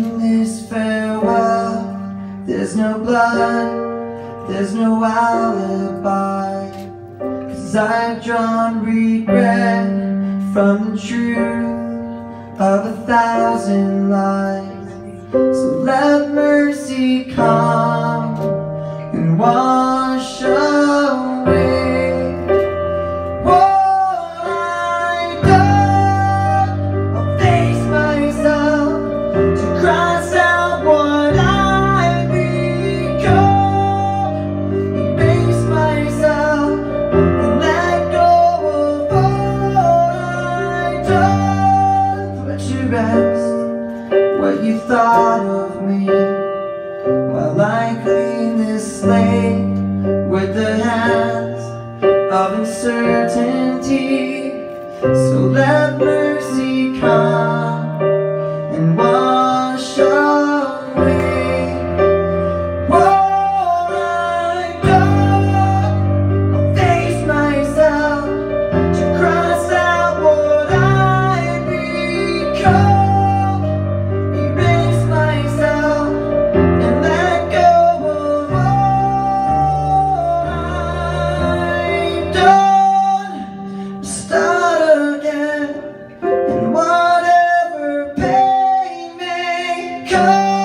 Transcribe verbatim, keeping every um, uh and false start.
in this farewell. There's no blood, there's no alibi, 'cause I've drawn regret from the truth of a thousand lies. So let mercy come and wash away what I've done. I'll face myself to cross out what I've become, erase myself and let go of what I've done. Let you rest what you thought of me while I clean this slate with the hands of uncertainty. So let mercy come and wash away what I've done. I'll face myself to cross out what I've become, erase myself and let go of what I've done. Start again, and whatever pain may come.